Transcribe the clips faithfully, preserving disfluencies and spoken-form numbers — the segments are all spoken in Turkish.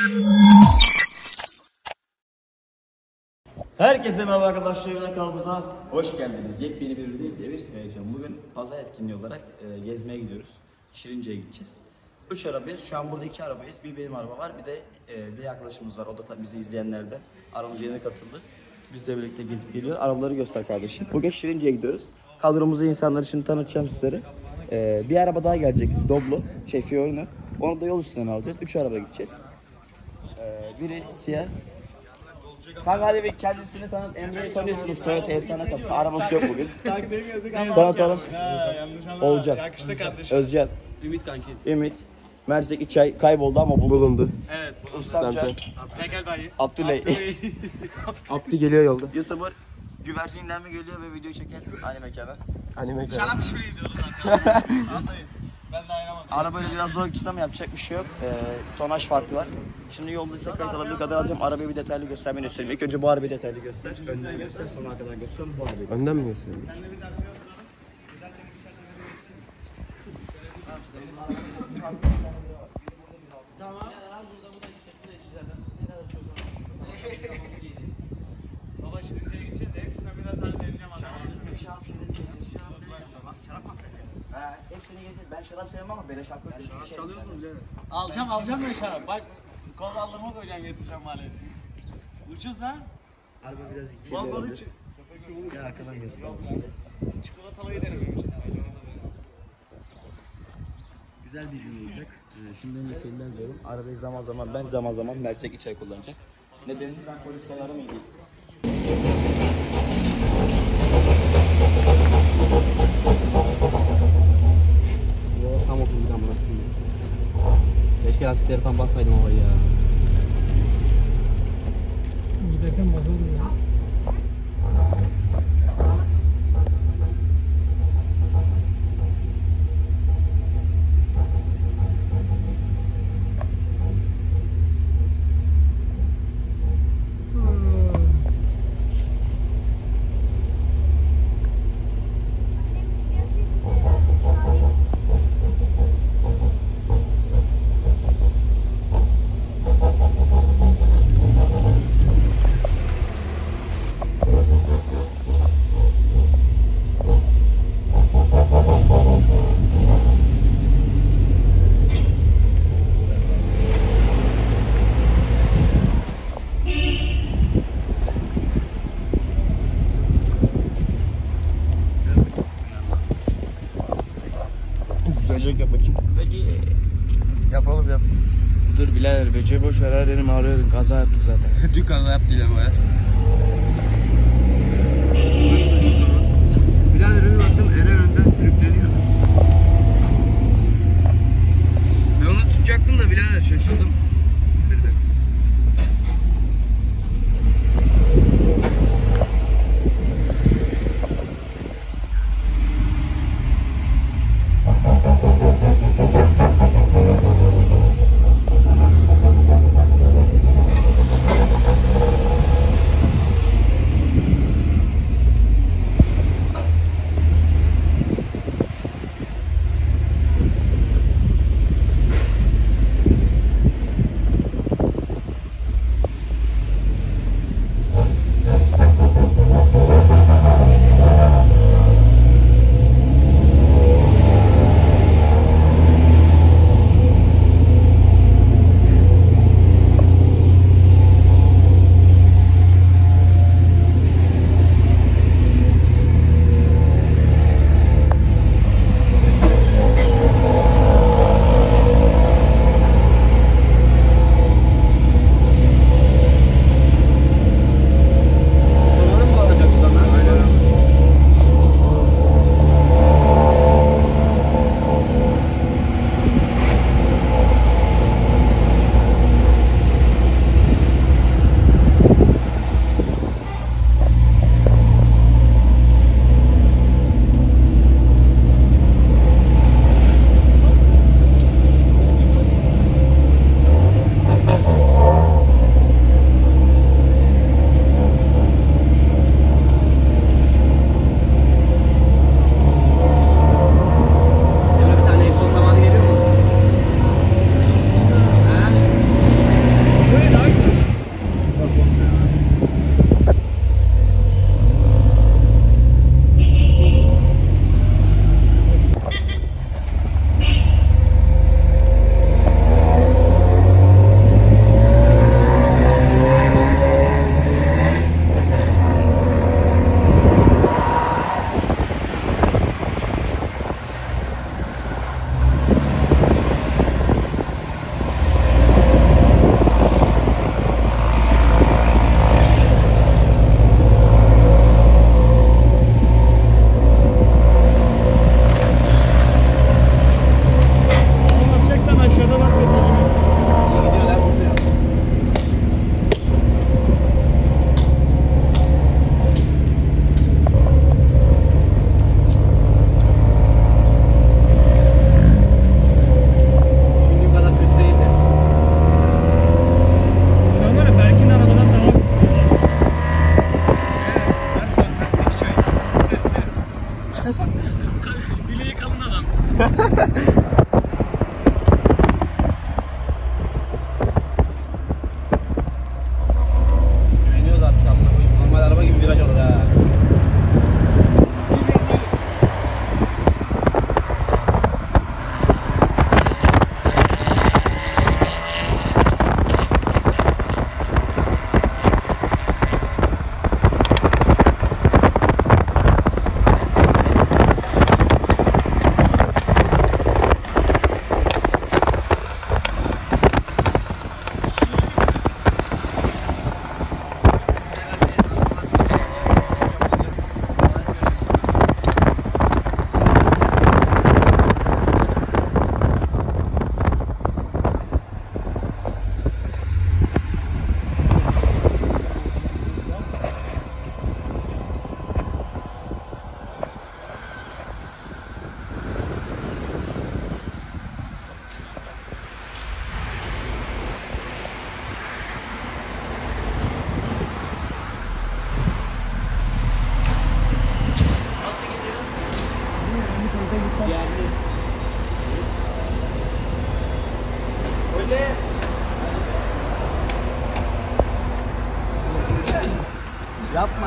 Herkese merhaba arkadaşlar, yine kanalımıza hoş geldiniz. Yepyeni bir videoyla bir heyecan. Bugün pazar etkinliği olarak e, gezmeye gidiyoruz. Şirince'ye gideceğiz. Üç arabayız. Şu an burada iki arabayız. Bir benim araba var, bir de e, bir arkadaşımız var. O da tabii bizi izleyenlerden. Aramıza yeni katıldı. Biz de birlikte gezip geliyor. Arabaları göster kardeşim. Bugün Şirince'ye gidiyoruz. Kadromuzu insanları şimdi tanıtacağım sizlere. E, bir araba daha gelecek. Doblo, şey Fiorino. Onu da yol üstünden alacağız. Üç araba gideceğiz. E, biri siyah. Kanka hadi bir kendisini tanıt. Emre'yi tanıyorsunuz. Toyota efsane kapısı. Arabası yok bugün. Tanıtalım. Olacak. Yakıştı kardeşim. Özcan. Ümit kanki. Ümit. Mersek İç ay kayboldu ama bulundu. Evet. Ustamcan. Tekel dayı. Abdüley. Abdi geliyor yolda. YouTuber güvercinden mi geliyor ve video çeken aynı mekana. Aynı mekana. Şarap içmeye gidiyoruz arkadaşlar. Ben de aynamadım. Arabayla biraz zor gideceğiz ama yapacak bir şey yok. Ee, tonaj farkı var. Şimdi yoldaysa kayıt alabildiği kadar alacağım. Arabayı bir detaylı göstermeni göstereyim. İlk önce bu arabayı detaylı göster. Önden göster, sonra arkadan göster. Bu arabayı. Önden mi göstereyim? Tamam. Baba Şirince'ye gideceğiz de hepsinden birer tane deneyeceğim adamı. Şarap şimdi şarap mı? Ha, hepsini yiyeceğiz. Ben şarap sevmem ama beleş hakkı yok. Şarap çalıyoruz mu birader? Alacağım alacağım ben şarap. Bak kol aldırma koyacağım getireceğim mali. Ucuz ha? Araba biraz ikiye Vallahi döndü. ucuz. Gel arkadan göster. Çikolatalıyı denememiştim sadece onu da böyle. Güzel bir gün olacak. Ee, şimdiden de şeyler diyorum. Arabayı zaman zaman ben zaman zaman Mersek İç ay kullanacak. Nedenini ben polis sayarım iyi değil. Yo, tam oturdu amına koyayım. Keşke lastikleri tam bassaydım havayı ya. Giderken basıldı ya. Böcek yap bakayım. Böceği. Yap oğlum yap. Dur birader, böceği boş ver, her yerim ağrıyordun, kaza yaptık zaten. Dün kaza yaptı ile boyaz. Birader bir baktım Eren önden sürükleniyor. Ben onu tutacaktım da birader şaşırdım. Birden.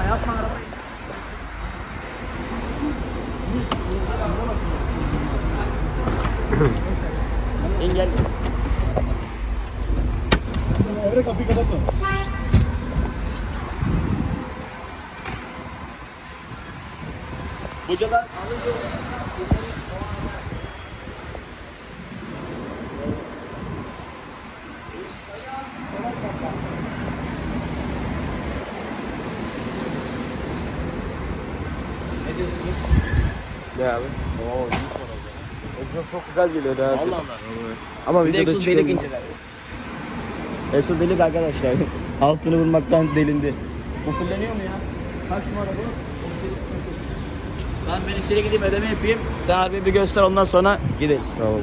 yapma arabayı. Engel. Oraya kapıyı kapatma. Hocalar ne diyorsunuz? Ne abi? Oo, egzoz çok güzel geliyor ya. Allah Allah. Ama Bir de videoda Exos delik çıkamıyor. inceler. Exos delik arkadaşlar. Altını vurmaktan delindi. Bu fulleniyor mu ya? Kaç numara bu? Lan ben içeri gideyim ödeme yapayım. Sen harbi bir göster ondan sonra gidelim. Tamam.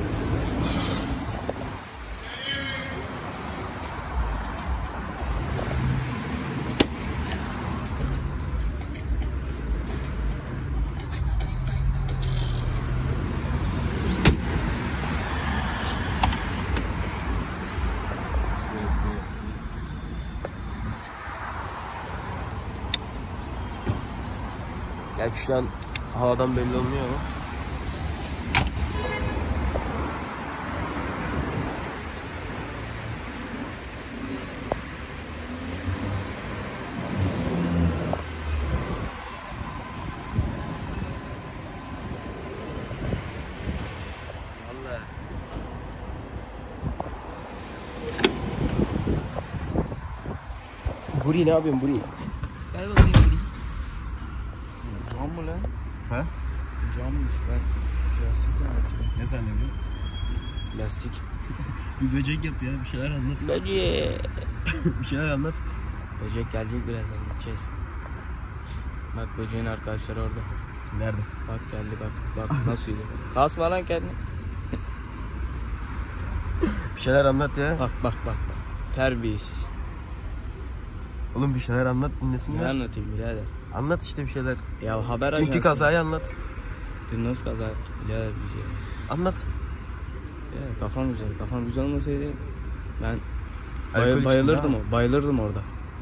Gerçi şu an havadan belli olmuyor ama. Vallahi. Buri ne yapıyorsun Buri? Gel bakayım bir. Cam mı lan? He? Cammış ben. Plastik zannettim. Ne zannediyorsun? Plastik. Bir böcek yap ya, bir şeyler anlat. Böcek. Bir şeyler anlat. Böcek gelecek birazdan gideceğiz. Bak böceğin arkadaşları orada. Nerede? Bak geldi bak. Bak nasıl yürüyor. Kasma lan kendini. Bir şeyler anlat ya. Bak bak bak bak. Terbiyesiz. Oğlum bir şeyler anlat Ne dinlesinler. anlatayım birader? Anlat işte bir şeyler. Ya haber Dünkü ajansı. kazayı anlat. Dün nasıl kaza yaptık birader biz ya. Anlat. Ya kafam güzel. Kafam güzel olmasaydı ben Alkol bay- için bayılırdım ha? o. Bayılırdım orada.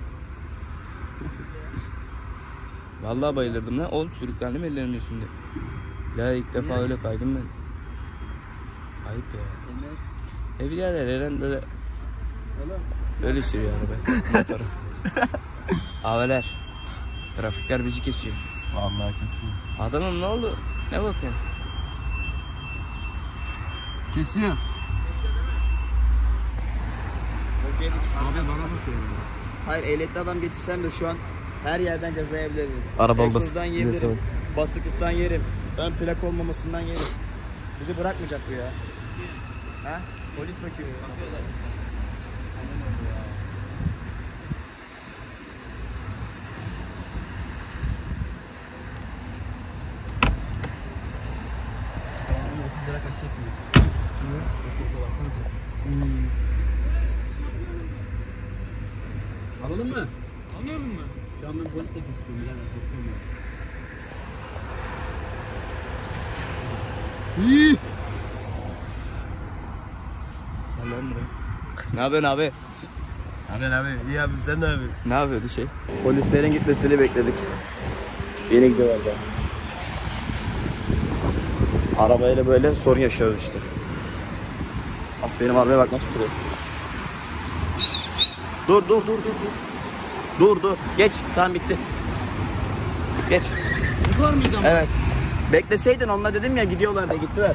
Vallahi bayılırdım lan. Oğlum sürüklendim ellerimin üstünde. Ya ilk defa öyle kaydım ben. Ayıp ya. E birader Eren böyle öyle sürüyor araba. Motoru. Aveler. Trafikler bizi kesiyor. Vallahi kesin. Adamım ne oldu? Ne bakıyorsun? Kesiyor. Abi bana bakıyor. Hayır ehliyetli adam geçirsem de şu an her yerden ceza yiyebilirim. Arabam Egzozdan basık yiyebilirim. dinlesem. Basıklıktan yerim. Ön plak olmamasından yerim. Bizi bırakmayacak bu ya. Ha? Polis bakıyor. Alalım mı? Anladın mı? Şu an ben polisle kesiyorum birader. Korkuyorum ya. İyi. Gel lan buraya. Ne yapıyorsun abi? Abi abi iyi abi sen ne yapıyorsun? Ne yapıyordu şey? Polislerin gitmesini bekledik. Yeni gidiyorlar da. Arabayla böyle sorun yaşıyoruz işte. Ah benim arabaya bak nasıl duruyor. Dur dur dur dur dur. Dur dur. Geç. Tamam bitti. Geç. Bu kadar mıydı ama? Evet. Bekleseydin onunla dedim ya gidiyorlar da gittiler.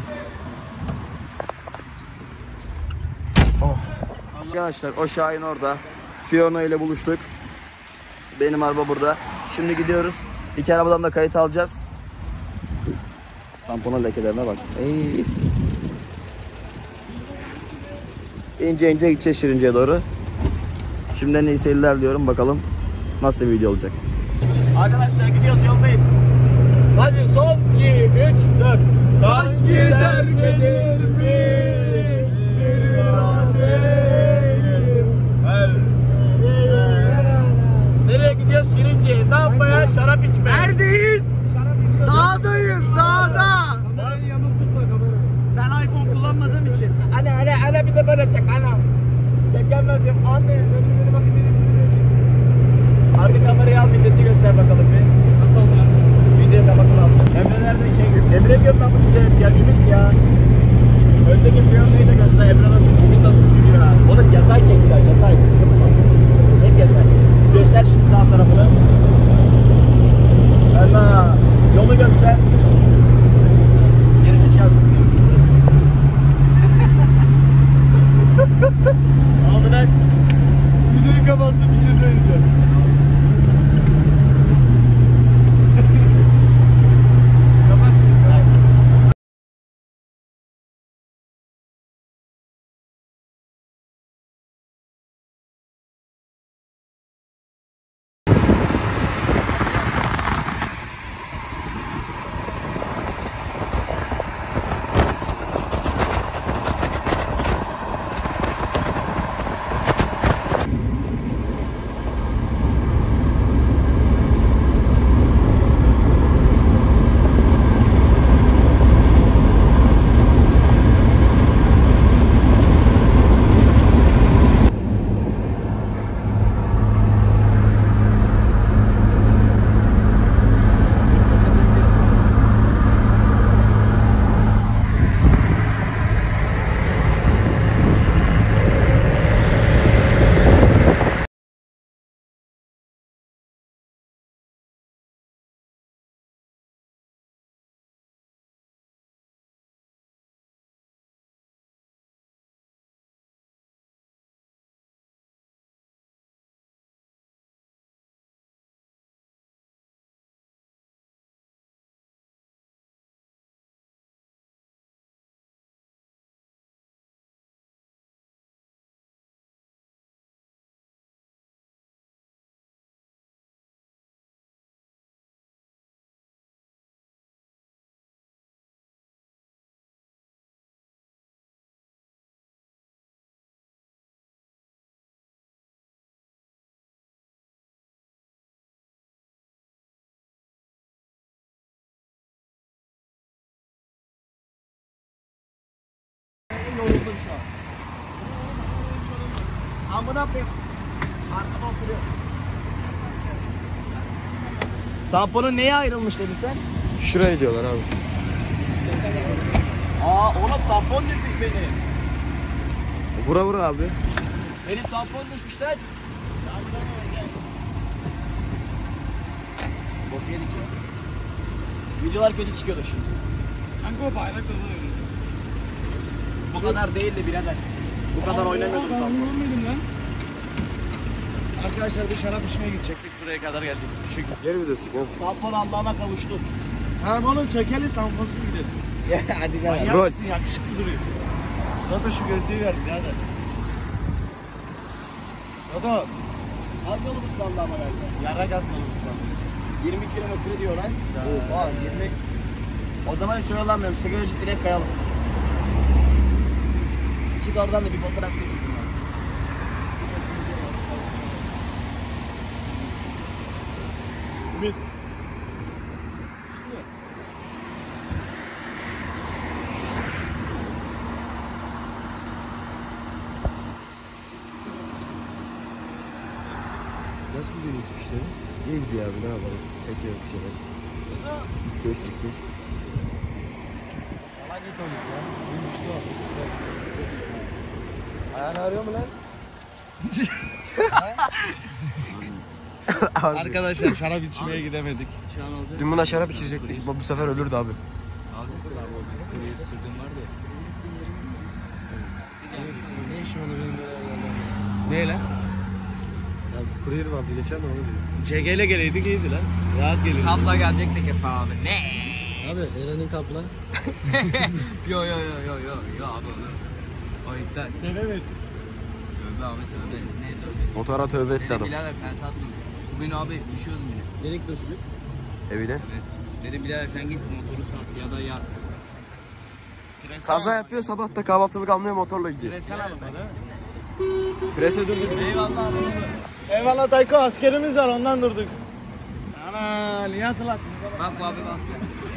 Oh. Arkadaşlar o Şahin orada. Fiona ile buluştuk. Benim araba burada. Şimdi gidiyoruz. İki arabadan da kayıt alacağız. Tampona lekelerine bak. Ey. İnce ince gideceğiz Şirince'ye doğru. Şimdiden iyi seyirler diyorum. Bakalım nasıl bir video olacak. Arkadaşlar gidiyoruz, yoldayız. Hadi son iki, üç, dört. Sanki terk edilmiş bir viraneyim. Her nereye gidiyoruz Şirince'ye? Ne yapmaya? Şarap içmeye. Neredeyiz? Şarap içiyoruz. Dağdayız, dağda. Kamerayı yamuk tutma kamerayı. Ben iPhone kullanmadığım için. Ana ana ana bir de böyle çek ana. Çekemedim anne. Beni beni bakayım beni beni beni. Arka kamerayı al bir hareketini göster bakalım bir. Nasıl oluyor? Videoyu kapatın alacağım. Emre nerede şey gibi? Emre diyorum ben bu çocuğa hep ya. Ümit ya. Öndeki piyanoyu da göster. Emre nasıl? Bugün nasıl sürüyor ha? Oğlum yatay çek çay. Yatay. Yapma. Hep yatay. Göster şimdi sağ tarafını. Allah. Yolu göster. Geri çek abi. Ne oldu lan? Videoyu kapatsın, bir şey söyleyeceğim. Kapat. Yoruldum şu an. Amına koyayım. Arkada oturuyor. Tamponun neye ayrılmış dedin sen? Şuraya diyorlar abi. Aa oğlum tampon düşmüş benim. Vura vura abi. Benim tampon düşmüş lan. Bok yedik ya. Videolar kötü çıkıyordur şimdi. Kanka o bayrak oluyor. Bu kadar değildi birader. Bu kadar oynamıyordum Ben tampon. görmedim lan. Arkadaşlar bir şarap içmeye gidecektik. Buraya kadar geldik. Teşekkür Geri bir de sıkıntı. Tampon Allah'ına kavuştu. Tamam oğlum sökelim tamponsuz gidelim. Hadi gel. Manyak Rol. mısın? Yakışıklı duruyor. Zaten şu gözlüğü ver birader. Zaten Az yolumuz kaldı ama belki. yara gazmalımız kaldı. yirmi kilometre diyor lan. Oha yirmi. O zaman hiç oyalanmıyorum. Sigaracık direkt kayalım. Çık oradan da bir fotoğraf geçelim. Ümit. Nasıl gidiyor YouTube işleri? İyi gidiyor abi, ne yapalım? Çekiyor bir şeyler. üç beş üç beş. Salak git oğlum ya. Bilmişti o. Ayağını arıyor mu lan? Arkadaşlar şarap içmeye gidemedik. Dün buna şarap içecektik. Bu sefer ölürdü abi. Ne işim olur benim böyle Neyle? Ya kuryer vardı geçen de onu diyor. C G ile geleydik iyiydi lan. Rahat gelirdik. Kapla gelecektik hep abi. Ne? Abi Eren'in kapla. Yo yo yo yo yo yo abi. O iptal. Evet. Tövbe abi tövbe. Ne tövbesi? Motora tövbe etti Dedim adam. birader sen sattın. Bugün abi düşüyordum yine. Nereye gidiyor çocuk? Evine. Evet. Dedim birader sen git motoru sat ya da yar. Kaza yapıyor, sabah da kahvaltılık almıyor, motorla gidiyor. Sen alma değil mi? Prese döndü. Eyvallah abi. Eyvallah Tayko, askerimiz var ondan durduk. Ana niye hatırlattın? Bak bu abi bak.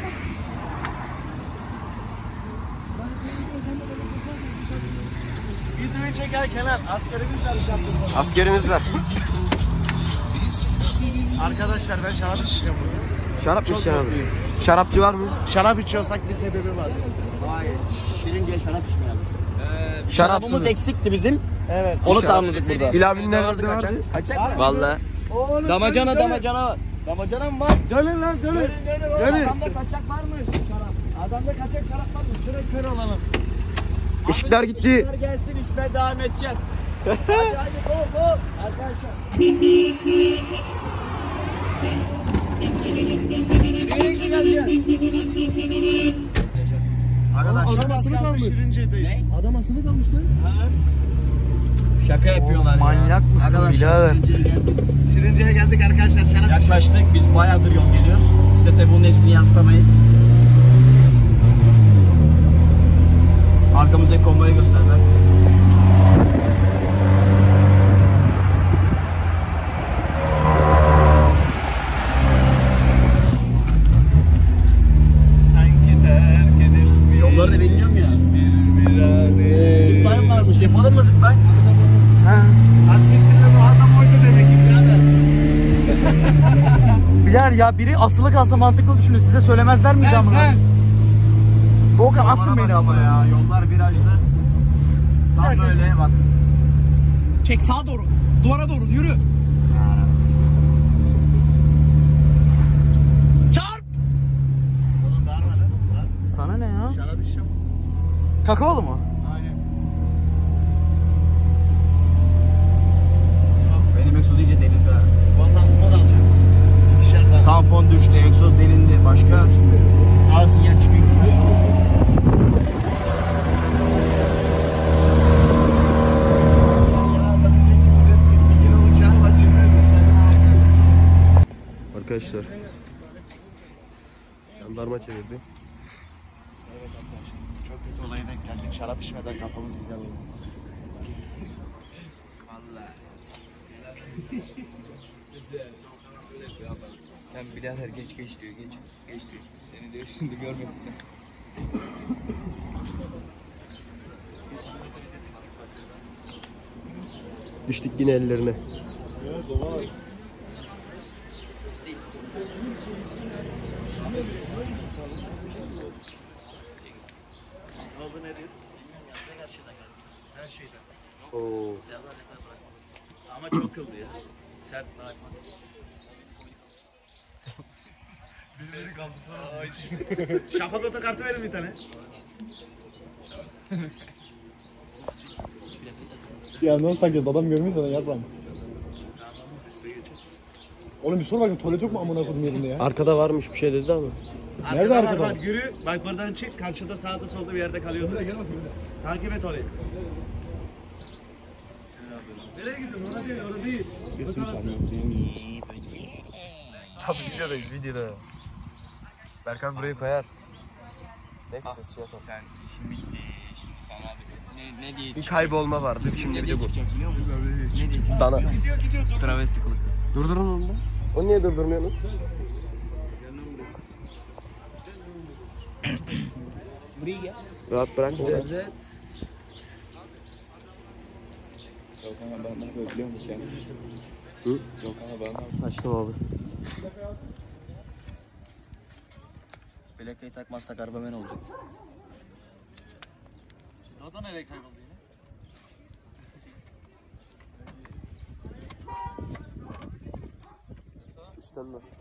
Videoyu çeker Kenan, askerimiz var. Askerimiz var. Arkadaşlar ben şarap içeceğim burada. Şarap Çok içeceksin abi. mutluyum. Şarapçı var mı? Şarap içiyorsak bir sebebi var. Hayır. Şirince'ye şarap içmeyelim. Şarapsız. Şarabımız eksikti bizim. Evet. Onu tamamladık burada. İlavinin nerede vardı? Valla. Oğlum, Damacana gelin, damacana var. Damacana mı var? Gelin lan gelin. Gelin gelin. Gelin. Adamda kaçak varmış. Şarap. Adamda kaçak şarap varmış. Şuraya kör olalım. Işıklar gitti. Işıklar gelsin içmeye devam edeceğiz. hadi hadi go go. Arkadaşlar. Arkadaşlar. Adam asılı kalmış. Şirince'deyiz. Adam asılı kalmış lan. Şaka yapıyorlar ya. Manyak mısın Arkadaşlar birader? Şirince'ye geldik. Şirince'ye geldik arkadaşlar. Şarap Yaklaştık. Biz bayağıdır yol geliyoruz. Size tabi bunun hepsini yansıtamayız. Arkamızdaki konvoyu gösterme. sanki terk edilmiş. Yolları da bilmiyorum ya. Bir virane. Zıplayın varmış. Yapalım mı zıplayın? Ha. Asiktir'de bu adam oydu demek ki birader. Biler ya biri asılı kalsa mantıklı düşünün. Size söylemezler miydi Sen ama? sen. Doğukan Yollara asın bak beni ama ama. ya. Yollar virajlı. Tam böyle bak. Çek sağa doğru. Duvara doğru yürü. Çarp. Oğlum bağırma lan. Lan. Sana ne ya? Şarap içeceğim. Kakaolu mu? Aynen. Benim egzoz iyice delindi ha. Boşaltma da alacağım. İkişer tane. Tampon düştü, egzoz delindi. Başka sağ sinyal çıkıyor. Arkadaşlar. Jandarma çevirdi. Evet arkadaşlar. Çok kötü olaya denk geldik. Şarap içmeden kafamız güzel oldu. Sen birader geç geç diyor geç. Geç diyor. Seni diyor şimdi görmesinler. Düştük yine ellerine. Evet baba. Ne oldu ne diyor? Her şeyden. Oo. Ama çok kıldı ya. Sert bırakmaz. Birileri kapısı. Şafak otokartı verin bir tane. Ya nasıl takacağız? Adam görmüyor sana yapma. Oğlum bir sor bakayım tuvalet yok mu amına kodum yerinde ya? Arkada varmış bir şey dedi ama. Nerede arkada? arkada? Var, var. Yürü. Bak buradan çık. Karşıda sağda solda bir yerde kalıyordu. Gel bakayım. Takip et orayı. Nereye gidiyorsun? Orada değil, orada değil. Bu tarafta. Abi videodayız videoda. Berkan burayı koyar. Neyse ses şey yapalım. Sen işin bitti. Şimdi sana ne, ne diye Bir kaybolma vardı şimdi ne bir diye de bu. çıkacak biliyor musun? Ne diye çıkacak? Dana. Gidiyor gidiyor dur. Travesti kılık. Durdurun onu da. Onu niye durdurmuyorsunuz? Buraya gel. Rahat bırakma. Evet. Yok ama ben bunu böyle biliyor musun sen? Hı? Yok ama ben Açtım abi. Plakayı takmazsak araba ben olacak. Dodo nereye kayboldu yine? Üstten bak.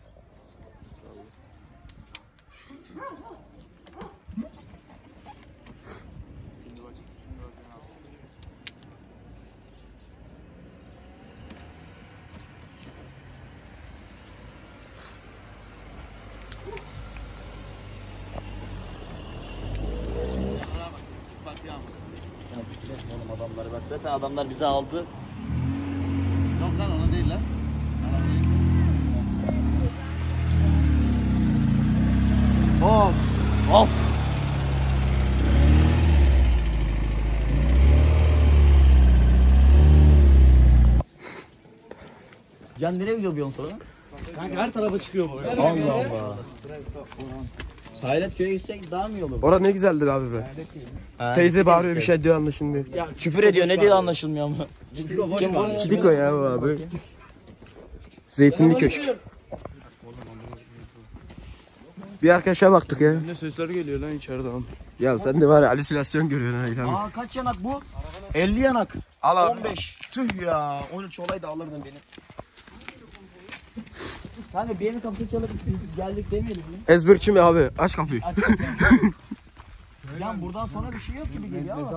Bak ya. Ya tüküretme oğlum adamları bak. Zaten adamlar bizi aldı. Yok lan ona değil lan. Ona değil. Of! Of! Can nereye gidiyor bir yolun sonra? Kanka her tarafa çıkıyor bu. Allah Allah. Hayretköy'e gitsek daha mı iyi olur? Orada ne güzeldir abi be. Ha, Teyze bağırıyor bir şey diyor anlaşılmıyor. Ya küfür ediyor ne diyor anlaşılmıyor ama. Çitiko boş ver. Çidiko ya bu abi. Zeytinli Köşk. Bir arkadaşa baktık ya. Ne sesler geliyor lan içeriden. Ya sen de var ya halüsinasyon görüyorsun ha İlhami. Aa kaç yanak bu? elli yanak. Al abi. on beş. Tüh ya. on üç olay da alırdın beni. Sanki bir yerin kapısını çalıp biz geldik demeyelim mi? Ezberçi mi abi? Aç kapıyı. Aç kapıyı. Can buradan sonra bir şey yok gibi geliyor ama.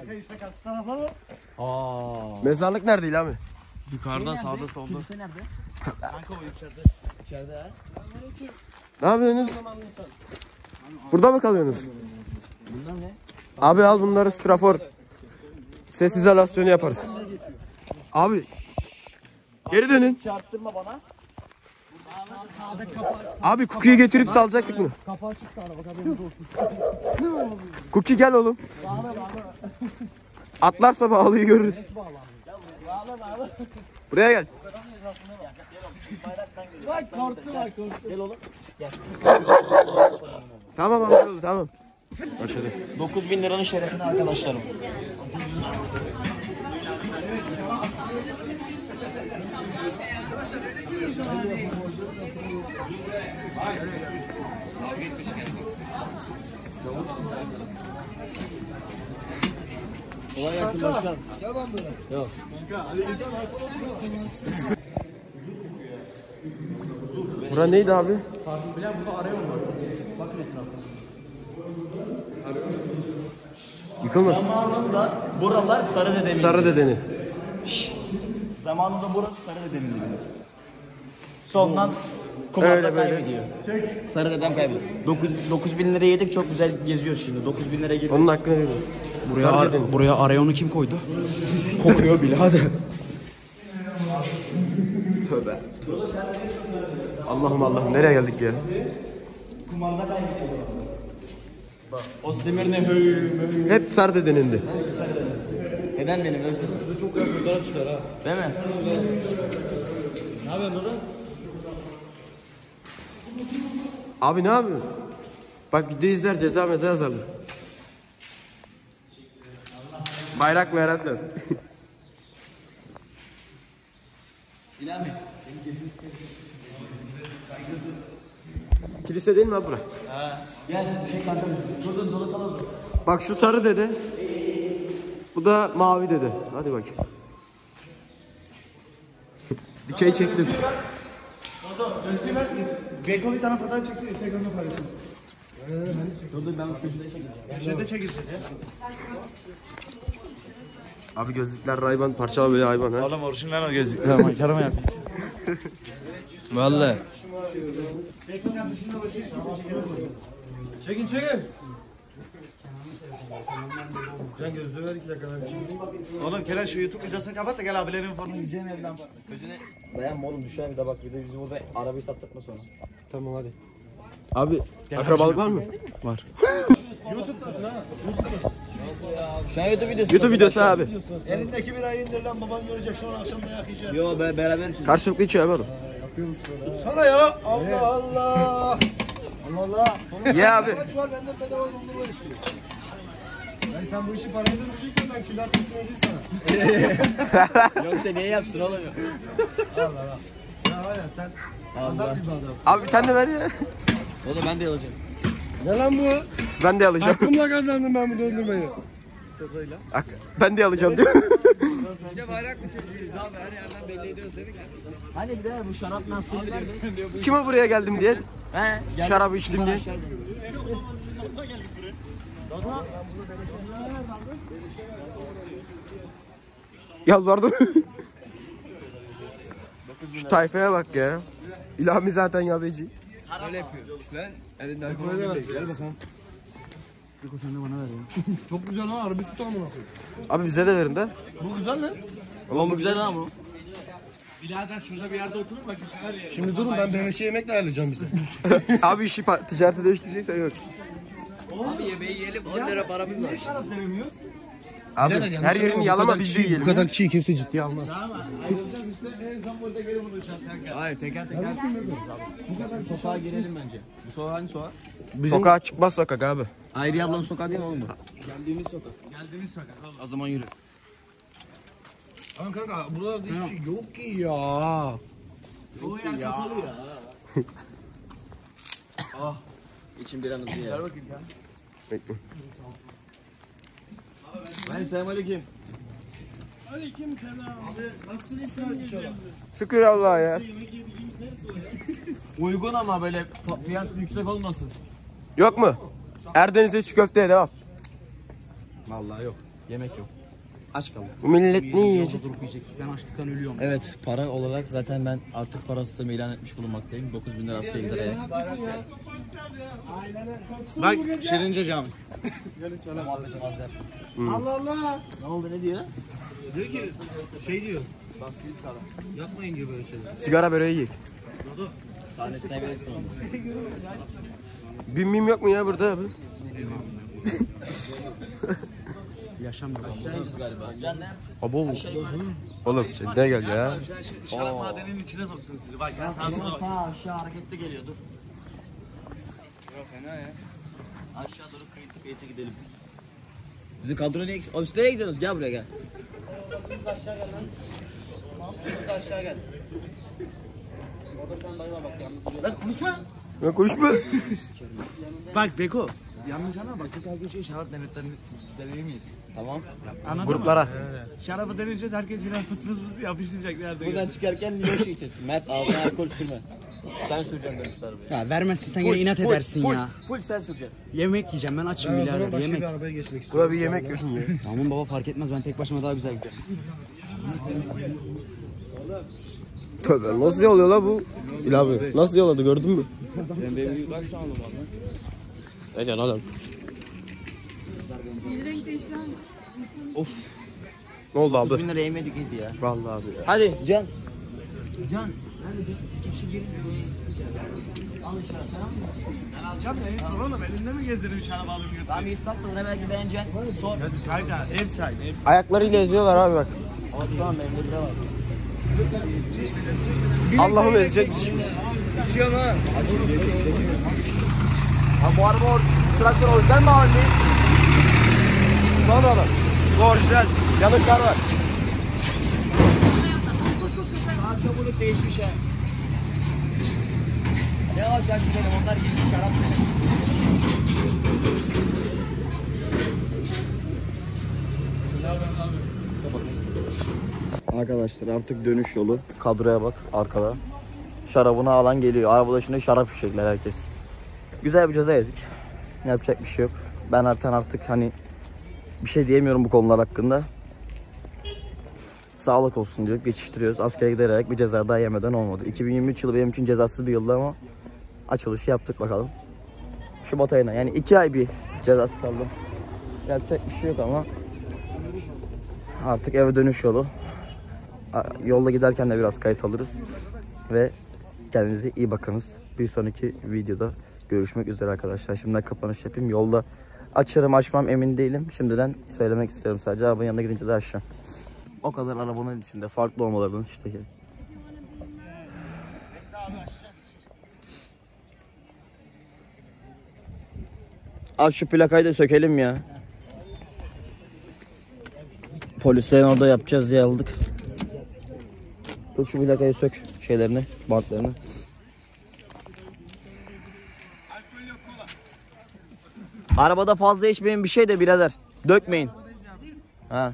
Aa. Mezarlık nerede İlhami? Yukarıda sağda solda. Kilise nerede? Kanka o içeride. İçeride ha. Ne yapıyorsunuz? Burada mı kalıyorsunuz? Bunlar ne? Abi al bunları strafor. Ses izolasyonu yaparız. Abi. Geri dönün. Çarptırma bana. Abi Cookie'yi getirip salacaktık bunu. Kapı açık sağına bak haberiniz olsun. Cookie gel oğlum. Atlarsa bağlıyı görürüz. Bağla bağla. Buraya gel. Bak korktu bak korktu. Gel oğlum. Tamam abi tamam. Başladı. dokuz bin liranın şerefine arkadaşlarım. Kolay gelsin başkan. Gel lan böyle. Yok. Bura neydi abi? Yıkılmasın. Zamanında buralar Sarıdede'nin. Sarıdede'nin. Zamanında burası Sarıdede'nin gibi. Sondan kumarda Öyle böyle. kaybediyor. Sarıdedem kaybediyor. dokuz bin lira yedik çok güzel geziyoruz şimdi. dokuz bin lira girdik. Onun hakkını veriyoruz. Buraya, Sarıdede'nin. buraya arayonu kim koydu? Kokuyor bile hadi. Tövbe. Allah'ım Allah'ım nereye geldik ya? Kumarda kaybediyor. Bak. O Simirne höy höy. Hep Sarıdede'nindi. Neden benim özledim? Size çok güzel fotoğraf çıkar ha. Değil mi? Ne yapıyorsun Dodo? Abi ne yapıyorsun? Bak video izler ceza meza yazarlar. Bayrak merakla. İlhami. Kilise değil mi abi bura? Ha. Gel. Şey kanka. Dur dur kalalım. Bak şu sarı dede. Bu da mavi dede. Hadi bakayım. Dikey çektim. Dodo. Ölçü ver. Beko bir tane fotoğraf çekti. Instagram'da paylaşın. Dodo ben köşede çekeceğim. Köşede çekeceğiz ya. Abi gözlükler Ray-Ban parçalı böyle hayvan ha. Oğlum orijinal o gözlükler ama karama yap. Vallahi. Çekin çekin. Can gözlüğü ver iki dakika ben çekeyim. Oğlum Kerem şu YouTube videosunu kapat da gel abilerin falan. Yüceğin evden bak. Gözüne dayanma oğlum düşer bir de bak bir de bizi burada arabayı sattırtma sonra. Tamam hadi. Abi akrabalık var mı? Var. Şu an YouTube videosu. YouTube videosu abi. Elindeki bir ay indir lan baban görecek sonra akşam dayak yiyeceğiz. Yo be, beraber içeceğiz. Karşılıklı içiyor abi oğlum. Sana ya. Allah Allah. Allah Allah. Ye abi. Kaç var benden bedava dondurma istiyor. Yani sen bu işi parayla döneceksen ben kilo atmasını ödeyeyim sana. Yoksa niye yapsın oğlum? Allah Allah. Ya var ya sen adam gibi adamsın. Abi bir tane de ver ya. O da ben de alacağım. Ne lan bu? Ben de alacağım. Hakkımla kazandım ben bu dondurmayı. Ak- Ben de alacağım diyor. İşte bayrak mı çocuğuyuz abi her yerden belli ediyoruz değil mi? Hani bir de bu şarap nasıl biliyor? Kim o buraya geldim diye? He? Gel. Şarabı içtim diye. Yalvardım. Şu tayfaya bak ya. İlhami zaten yabeci. Öyle yapıyor. Lan elinden Gel bakalım. Çok güzel ha harbi süt amına koyayım. Abi bize de verin de. Bu güzel lan. Oğlum bu güzel lan bu. Birader şurada bir yerde oturun bak bir şeyler yiyelim. Şimdi durun ben beleşe yemekle ayarlayacağım bize. Abi işi pa- ticareti değiştireceksen yok. Abi yemeği yiyelim on lira paramız var. Abi her yerini yalama biz de yiyelim. Bu kadar çiğ kimse ciddiye almaz. Hayır teker teker. Sokağa girelim bence. Bu sokak hangi sokak? Sokağa çıkmaz sokak abi. Hayriye ablanın sokağı değil mi oğlum bu? Geldiğimiz sokak oğlum. O zaman yürü. Ama kanka buralarda hiçbir şey yok ki ya. Bu yer kapalı ya. Ah, içim bir an hızlı ya. Ver bakayım ya. Bekle. Ben selamünaleyküm. Aleyküm selam. Nasılsın İsmail inşallah? Şükür Allah'a ya. Yemek yediğimiz neresi o ya? Uygun ama böyle fiyat yüksek olmasın. Yok mu? Erdeniz'e çiğ köfteye devam. Vallahi yok. Yemek yok. Aç kaldım. Bu millet ne yiyecek? Ben açlıktan ölüyorum. Evet, para olarak zaten ben artık para sistemi ilan etmiş bulunmaktayım. dokuz bin lira asgari giderek. Bak Şirince Cami. Allah Allah. Ne oldu, ne diyor? Diyor ki şey diyor. Yapmayın diyor böyle şeyler. Sigara böreği yiyek. Tanesine verirsin onu. Bir mim yok mu ya burada abi? Yaşam yok. Aşağıyız galiba. Can ne? Abo. Oğlum sen ne gel ya? Şarap madeninin içine soktum sizi. Bak ben sağ sola bak. Sağ aşağı hareketli geliyordu. Yok fena ya. Aşağı doğru kıyıtı kıyıtı gidelim. Bizim kadro ne eksik? Abi siz nereye gidiyorsunuz? Gel buraya gel. Siz aşağı gel lan. Siz aşağı gel. Orada bir tane dayı var bak yalnız. Lan konuşma. Ya konuşma. Bak Beko. Yanlış anlama bak çok az bir şey şarap denetlerini deneyemeyiz. Tamam. Anladın Gruplara. mı? Şarabı deneyeceğiz herkes biraz fıt fıt fıt yapıştıracak nerede. Buradan çıkarken yoş içeceğiz. Mert ağzına alkol sürme. Sen süreceksin demişler buraya. Ya vermezsin sen yine inat edersin full, ya. Full sen süreceksin. Yemek yiyeceğim ben açım Ben o zaman birader başka yemek. bir arabaya geçmek istiyorum. Buna bir yemek yiyorsun ya. Tamam baba fark etmez ben tek başıma daha güzel giderim. Tövbe nasıl yolluyor la bu? İl abi nasıl yolladı gördün mü? Ben benim bir kaç tane var lan? Ne gel oğlum. Renk değişen. Ne oldu dokuz abi? bin lira yemedik iyiydi ya. Vallahi abi ya. Hadi Can. Can. Hadi bir iki kişi gelin. Al işte sen al mı? Ben alacağım ya en son oğlum elimde mi gezdirim şarap alayım götüreyim. Tamam git bak da belki beğeneceksin. Sor. Kanka ev sahibi ev sahibi. Ayaklarıyla eziyorlar abi bak. Tamam benim de var. Allah'ım ezecekmiş. İçiyorum ha. Ha bu araba or traktör orijinal mi abi? Sonra adam. Bu orijinal. Yanıklar var. Daha çabuk değişmiş ha. Yavaş yavaş gidelim onlar gibi şarap verin. Arkadaşlar artık dönüş yolu. Kadroya bak arkada. Şarabını alan geliyor. Arabada şimdi şarap içecekler herkes. Güzel bir ceza yedik. Yapacak bir şey yok. Ben artık artık hani bir şey diyemiyorum bu konular hakkında. Sağlık olsun diyor. Geçiştiriyoruz. Askere giderek bir ceza daha yemeden olmadı. iki bin yirmi üç yılı benim için cezasız bir yıldı ama açılışı yaptık bakalım. Şubat ayına yani iki ay bir cezası kaldı. Yapacak bir şey yok ama artık eve dönüş yolu. Yolda giderken de biraz kayıt alırız. Ve kendinize iyi bakınız. Bir sonraki videoda görüşmek üzere arkadaşlar. Şimdiden kapanış yapayım. Yolda açarım açmam emin değilim. Şimdiden söylemek istiyorum sadece. Arabanın yanına gidince de açacağım. O kadar arabanın içinde farklı olmalarının işte. Az şu plakayı da sökelim ya. Polislerin orada yapacağız diye aldık. Tut şu plakayı sök şeylerini, bantlarını. Arabada fazla içmeyin bir şey de birader. Dökmeyin. Ha.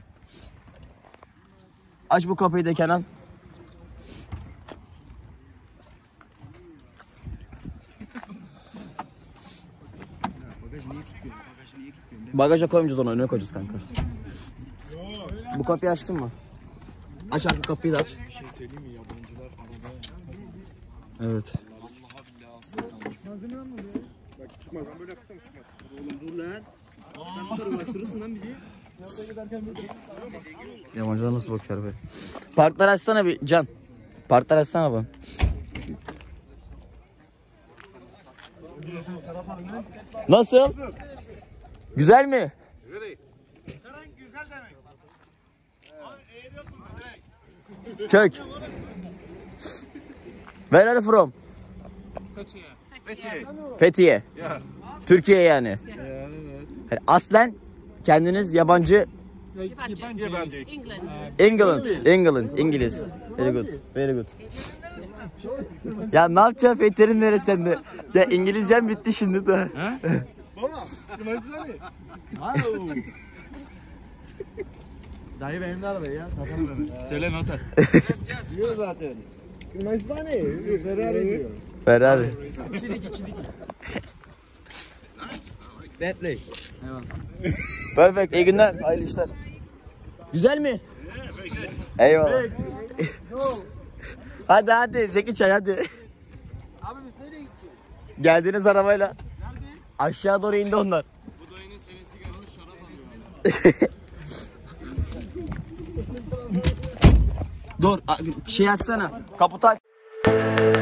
Aç bu kapıyı da Kenan. Bagaja koymayacağız onu, önüne koyacağız kanka. Bu kapıyı açtın mı? Aç arka kapıyı da aç. Bir şey söyleyeyim mi? Yabancılar arabaya yansıdı. Evet. Vallahi billahi Bak çıkmaz. Ben böyle yapsam çıkmaz. Yabancılar nasıl bakıyor be? Parklar açsana bir Can. Parklar açsana bana. Nasıl? Güzel mi? Güzel demek. Abi eğri yok mu? Kök. Where are you from? Fethiye. Fethiye. Türkiye yani. Yani aslen kendiniz yabancı England, England, İngiliz. Very good, very good. Ya ne yapacaksın Fetter'in neresinde? Ya İngilizcem bitti şimdi de. Dayı benim de arabayı ya. Satalım hemen. Söyle noter. Diyor zaten. Kırmızı diyor. Ferrari diyor. Ferrari. Bentley. Perfect, iyi günler, hayırlı işler. Güzel mi? Eyvallah. Hadi hadi Zeki Çay hadi. Abi biz nereye gideceğiz? Geldiğiniz arabayla. Nerede? Aşağı doğru indi onlar. Bu dayının senesi gelmiş şarap alıyor. Dur, a- şey açsana. Kaputu aç.